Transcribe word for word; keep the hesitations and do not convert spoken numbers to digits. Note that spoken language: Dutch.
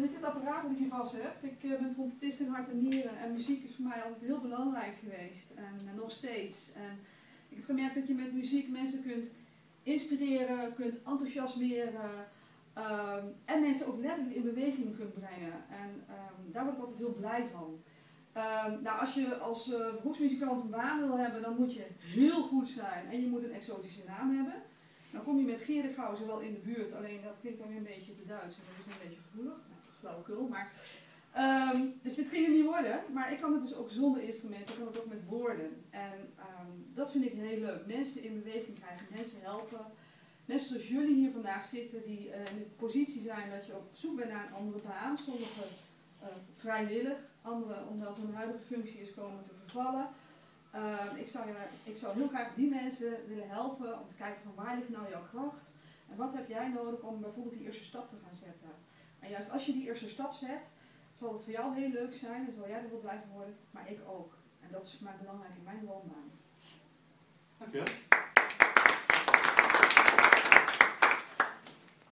met dit apparaat dat ik hier vast heb, ik uh, ben trompetist in hart en nieren en muziek is voor mij altijd heel belangrijk geweest en uh, nog steeds. En ik heb gemerkt dat je met muziek mensen kunt inspireren, kunt enthousiasmeren um, en mensen ook letterlijk in beweging kunt brengen. En um, daar word ik altijd heel blij van. Um, nou, als je als uh, beroepsmuzikant een baan wil hebben, dan moet je heel goed zijn en je moet een exotische naam hebben. Dan kom je met Gerigauzen wel in de buurt, alleen dat klinkt dan weer een beetje te Duits en dat is een beetje gevoelig. Nou, dat is flauwekul, maar... Um, dus dit ging er niet worden, maar ik kan het dus ook zonder instrumenten, ik kan het ook met woorden. En um, dat vind ik heel leuk. Mensen in beweging krijgen, mensen helpen. Mensen zoals jullie hier vandaag zitten, die uh, in de positie zijn dat je op zoek bent naar een andere baan. Sommigen uh, vrijwillig, anderen omdat hun huidige functie is komen te vervallen. Uh, ik, zou, ik zou heel graag die mensen willen helpen om te kijken van waar ligt nou jouw kracht en wat heb jij nodig om bijvoorbeeld die eerste stap te gaan zetten. En juist als je die eerste stap zet, zal het voor jou heel leuk zijn en zal jij er wel blijven worden, maar ik ook. En dat is voor mij belangrijk in mijn loopbaan. Dankjewel.